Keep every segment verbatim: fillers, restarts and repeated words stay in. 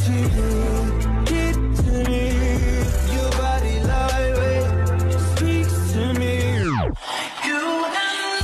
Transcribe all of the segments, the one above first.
to you, get to me. Your body lightweight speaks to me. You and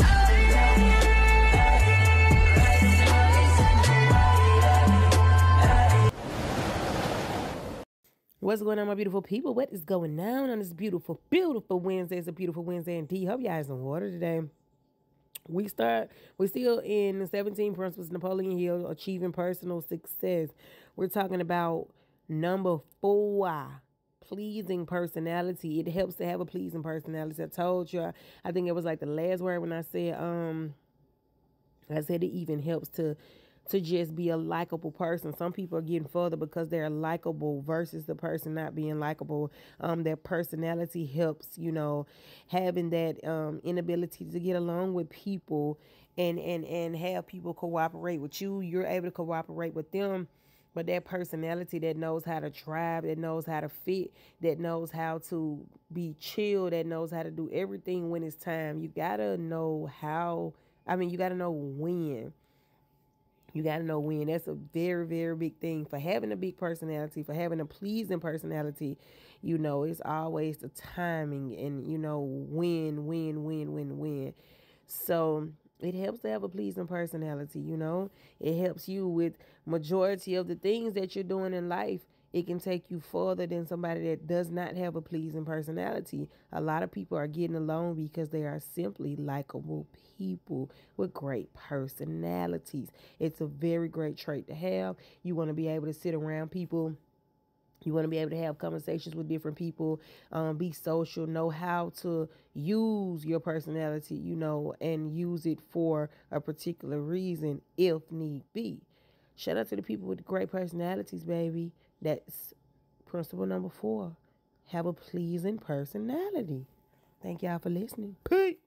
What's going on, my beautiful people? What is going on on this beautiful, beautiful Wednesday? It's a beautiful Wednesday indeed. Hope you guys in water today. We start, we're still in the seventeen Principles, Napoleon Hill, Achieving Personal Success. We're talking about number four, pleasing personality. It helps to have a pleasing personality. I told you, I think it was like the last word when I said, um, I said it even helps to to just be a likable person. Some people are getting further because they're likable versus the person not being likable. Um, their personality helps, you know, having that um, inability to get along with people and, and, and have people cooperate with you. You're able to cooperate with them. But that personality that knows how to thrive, that knows how to fit, that knows how to be chill, that knows how to do everything when it's time. You got to know how, I mean, you got to know when. You got to know when. That's a very, very big thing. For having a big personality, for having a pleasing personality, you know, it's always the timing and, you know, when, when, when, when, when. So it helps to have a pleasing personality, you know. It helps you with majority of the things that you're doing in life. It can take you further than somebody that does not have a pleasing personality. A lot of people are getting along because they are simply likable people with great personalities. It's a very great trait to have. You want to be able to sit around people. You want to be able to have conversations with different people, um, be social, know how to use your personality, you know, and use it for a particular reason if need be. Shout out to the people with great personalities, baby. That's principle number four. Have a pleasing personality. Thank y'all for listening. Peace.